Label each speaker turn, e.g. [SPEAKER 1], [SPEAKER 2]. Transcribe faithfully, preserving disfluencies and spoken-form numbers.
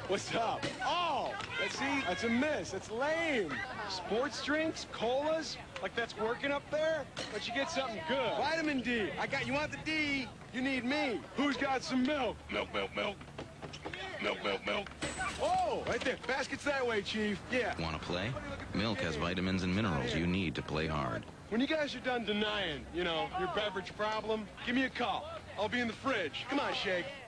[SPEAKER 1] What's up? Oh, let's see. That's a miss. That's lame. Sports drinks, colas, like that's working up there. But you get something good. Vitamin D. I got. You want the D? You need me. Who's got some milk? Milk, milk, milk. Milk, milk, milk. Oh, right there. Basket's that way, Chief. Yeah.
[SPEAKER 2] Want to play? Milk has vitamins and minerals you need to play hard.
[SPEAKER 1] When you guys are done denying, you know, your beverage problem, give me a call. I'll be in the fridge. Come on, Shake.